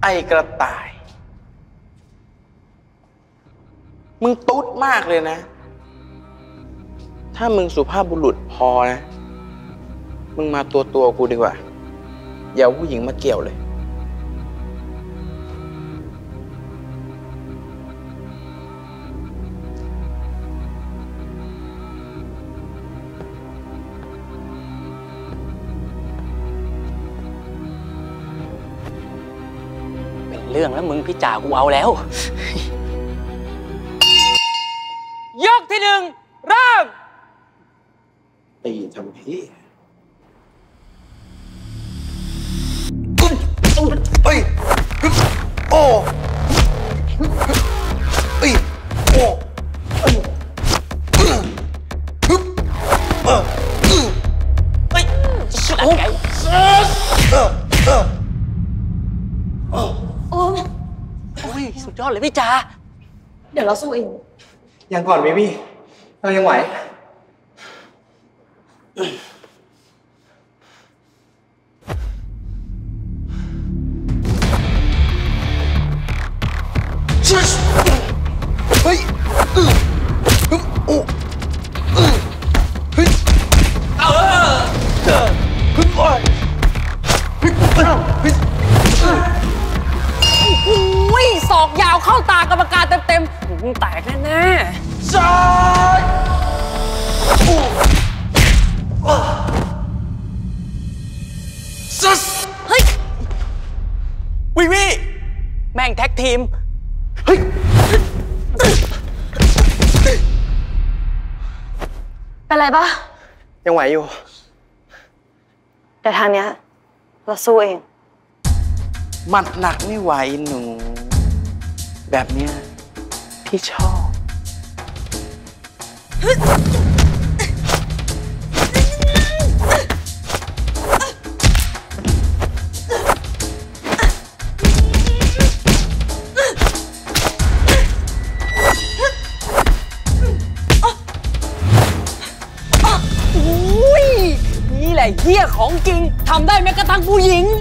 อ้กระต่ายมึงตุ๊ดมากเลยนะถ้ามึงสุภาพบุรุษพอนะมึงมาตัวกูดีกว่าอย่าเอาผู้หญิงมาเกี่ยวเลยเป็นเรื่องแล้วมึงพี่จ่ากูเอาแล้วยกที่หนึ่งเริ่มตีทำพี่เฮ้ยโอ้เฮ้ยโอ้เฮ้ยสุดอะไรโอ้ยสุดยอดเลยพี่จ่าเดี๋ยวเราสู้เองยังก่อนพี่เรายังไหวเฮ้ยโอ้เฮ้ยศอกยาวเข้าตากรรมการเต็มๆแตกแน่ๆซ้ายเฮ้ยวิแม่งแท็กทีมเฮ้ยเป็นไรปะยังไหวอยู่แต่ทางเนี้ยเราสู้เองหมัดหนักไม่ไหวหนูแบบเนี้ยพี่ชอบนี่แหละเหี้ยของจริงทำได้แม้กระทั่งผู้หญิง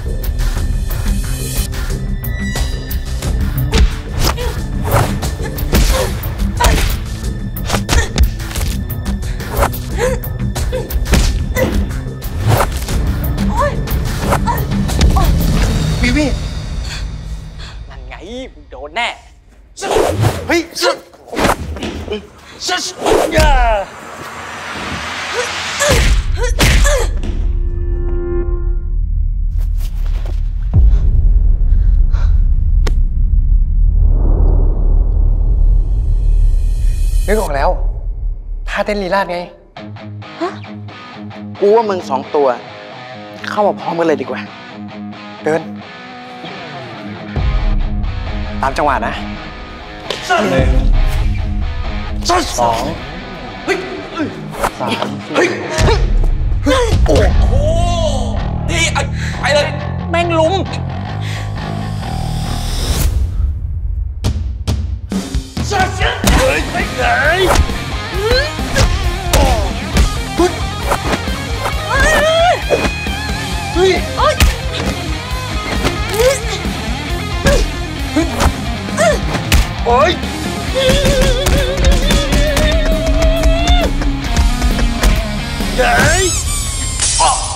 วินั่นไงโดนแน่เฮ้ยนึกออกแล้วท่าเต้นลีลาดไงกูว่ามึง2 ตัวเข้ามาพร้อมกันเลยดีกว่าเดินตามจังหวะนะ1 2 3 โอ้โหดีไปเลยแม่งลุมไปไหนโอ้ยไหน